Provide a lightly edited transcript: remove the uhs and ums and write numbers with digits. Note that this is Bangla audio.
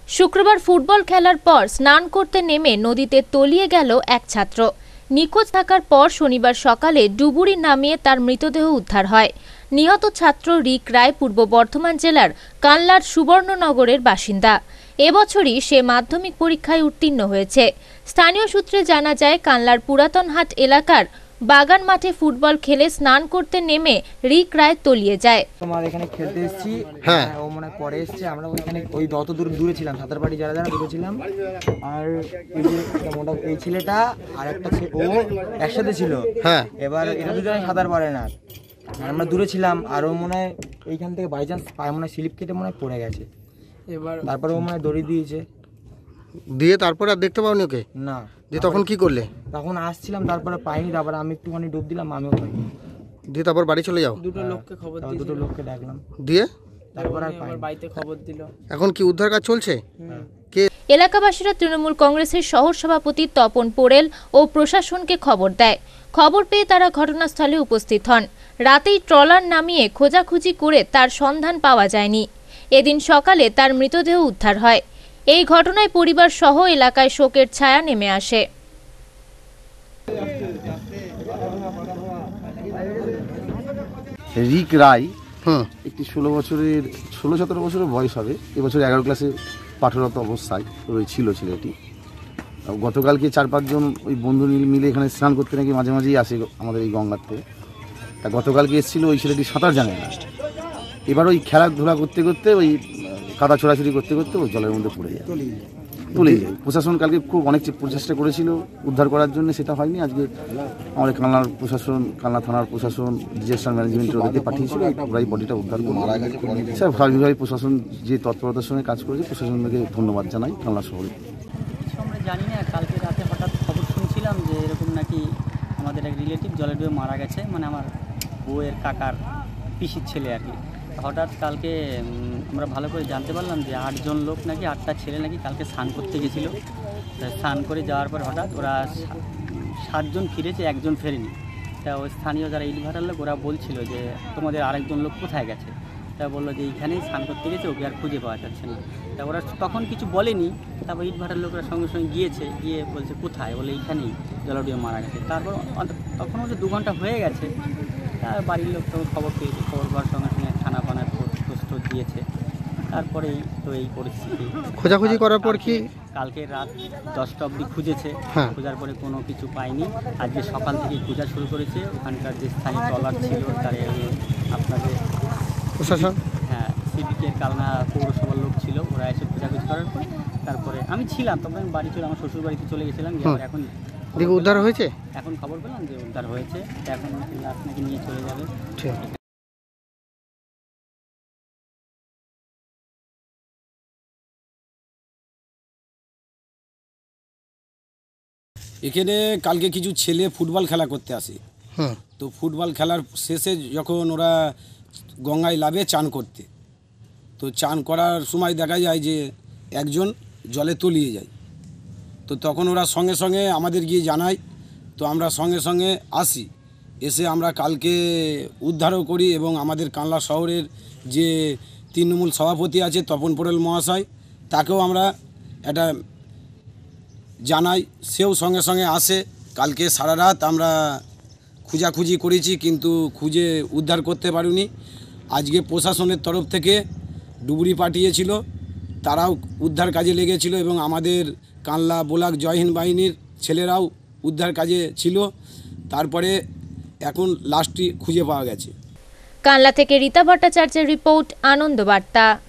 শুক্রবার ফুটবল খেলার পর স্নান করতে নেমে নদীতে তলিয়ে গেল এক ছাত্র। নিখোঁজ থাকার পর শনিবার সকালে ডুবুরি নামিয়ে তার মৃতদেহ উদ্ধার হয়। নিহত ছাত্র রিক রায় পূর্ব বর্ধমান জেলার কানলার সুবর্ণনগরের বাসিন্দা। এবছরই সে মাধ্যমিক পরীক্ষায় উত্তীর্ণ হয়েছে। স্থানীয় সূত্রে জানা যায়, কানলার পুরাতন হাট এলাকার বাগান মাঠে ফুটবল খেলে স্নান করতে নেমে রিক রায় তলিয়ে যায়। তোমার এখানে খেলতে এসেছি, ও মনে পরে এসেছে। আমরা ওইখানে ওই যত দূরে ছিলাম, সাঁতার পাড়ি যারা দূরে ছিলাম, আর এই ছেলেটা আর একটা ও একসাথে ছিল। এবার এরা দুজনে সাঁতার পারে না, আমরা দূরে ছিলাম। আর ও মনে হয় এইখান থেকে বাই চান্স পায়ে মনে হয় স্লিপ কেটে মনে হয় পড়ে গেছে। এবার তারপরে ও মনে হয় দড়ি দিয়েছে, দিয়ে তারপরে আর দেখতে পাওনি ওকে? না। দিয়ে তখন কি করলে? তখন আসছিলাম, তারপরে পাইনি। তারপরে আমি একটুখানি ডুব দিলাম, আমিও পাইনি। দিয়ে তারপর বাড়ি চলে যাও? দুটো লোককে ডাকলাম, দিয়ে তারপর আর বাড়িতে খবর দিল। এখন কি উদ্ধার কাজ চলছে? এলাকাবাসীরা তৃণমূল কংগ্রেসের শহর সভাপতি তপন পোড়েল ও প্রশাসনকে খবর দেয়। খবর পেয়ে তারা ঘটনাস্থলে উপস্থিত হন। রাতেই ট্রলার নামিয়ে খোঁজাখুঁজি করে তার সন্ধান পাওয়া যায়নি। এদিন সকালে তার মৃতদেহ উদ্ধার হয়। এই ঘটনায় পরিবার সহ এলাকায় শোকের ছায়া নেমে আসে। রিক রায় একটি 16-17 বছরের বয়স হবে। এবছর 11 ক্লাসে পাঠরত অবস্থায় ছিল ছেলেটি। গতকালকে 4-5 জন ওই বন্ধু মিলে এখানে স্নান করতে নাকি মাঝে মাঝেই আসে আমাদের এই গঙ্গাতে। তা গতকালকে এসেছিল, ওই ছেলেটি সাঁতার জানে না। এবার ওই খেলাধুলা করতে করতে ওই কাদা ছোড়াছুড়ি করতে করতে ওই জলের মধ্যে পড়ে যায়, তলিয়ে যায়। প্রশাসন কালকে খুব অনেক প্রচেষ্টা করেছিল উদ্ধার করার জন্য, সেটা হয়নি। আজকে আমাদের কানলার প্রশাসন, কানলা থানার প্রশাসন, ডিজাস্টার ম্যানেজমেন্টের ওদেরকে পাঠিয়েছিল। ওরাই বডিটা উদ্ধার করে মারা গেছে। স্যার ভাবিভাবে প্রশাসন যে তৎপরতার সঙ্গে কাজ করেছে, প্রশাসনকে ধন্যবাদ জানাই কানলা শহরে। আমরা জানি না, কালকে রাতে হঠাৎ খবর শুনছিলাম যে এরকম নাকি আমাদের এক রিলেটিভ জলে ডুবে মারা গেছে, মানে আমার বউয়ের কাকার পিসির ছেলে আর কি। হঠাৎ কালকে আমরা ভালো করে জানতে পারলাম যে 8 জন লোক নাকি, 8টা ছেলে নাকি কালকে স্নান করতে গেছিলো। স্নান করে যাওয়ার পর হঠাৎ ওরা 7 জন ফিরেছে, 1 জন ফেরেনি। তা ওই স্থানীয় যারা ইটভাটার লোক, ওরা বলছিল যে তোমাদের আরেকজন লোক কোথায় গেছে। তা বললো যে এইখানেই স্নান করতে গেছে, ওকে আর খুঁজে পাওয়া যাচ্ছে না। তা ওরা তখন কিছু বলেনি। তারপর ইটভাটার লোকরা সঙ্গে সঙ্গে গিয়ে বলছে কোথায়, বলে এইখানেই জলে ডুবে মারা গেছে। তারপর তখন হচ্ছে 2 ঘন্টা হয়ে গেছে। তার বাড়ির লোক তখন খবর পেয়েছে, খবর পাওয়ার সঙ্গে সঙ্গে থানা ফানার পোস্ট দিয়েছে। তারপরেই তো এই পরিস্থিতি। খোঁজাখুঁজি করার পর কি কালকে রাত 10টা অবধি খুঁজেছে, খোঁজার পরে কোনো কিছু পায়নি। আজকে সকাল থেকে খোঁজা শুরু করেছে। ওখানকার যে স্থানীয় ট্রলার ছিল, তার আপনাদের প্রশাসন, সিভিকের কালনা পৌরসভার লোক ছিল, ওরা এসে খোঁজাখুঁজি করার পর তারপরে আমি ছিলাম, তখন আমি বাড়ি চলে, আমার শ্বশুর বাড়িতে চলে গেছিলাম। এখন দেখি উদ্ধার হয়েছে। এখন খবর পেলাম যে উদ্ধার হয়েছে, এখন লাশ নাকি নিয়ে চলে যাবে। এখানে কালকে কিছু ছেলে ফুটবল খেলা করতে আসে। তো ফুটবল খেলার শেষে যখন ওরা গঙ্গায় নামে চান করতে, তো চান করার সময় দেখা যায় যে একজন জলে তলিয়ে যায়। তো তখন ওরা সঙ্গে সঙ্গে আমাদের গিয়ে জানায়। তো আমরা সঙ্গে সঙ্গে আসি, এসে আমরা কালকে উদ্ধারও করি। এবং আমাদের কানলা শহরের যে তৃণমূল সভাপতি আছে তপন পোড়েল মহাশয়, তাকেও আমরা এটা জানাই, সেও সঙ্গে সঙ্গে আসে। কালকে সারা রাত আমরা খোঁজাখুঁজি করেছি, কিন্তু খুঁজে উদ্ধার করতে পারিনি। আজকে প্রশাসনের তরফ থেকে ডুবুরি পাঠিয়েছিল, তারাও উদ্ধার কাজে লেগেছিল। এবং আমাদের কানলা বোলাক জয়হিন্দ বাহিনীর ছেলেরাও উদ্ধার কাজে ছিল। তারপরে এখন লাশটি খুঁজে পাওয়া গেছে। কানলা থেকে রীতা ভট্টাচার্যের রিপোর্ট, আনন্দ বার্তা।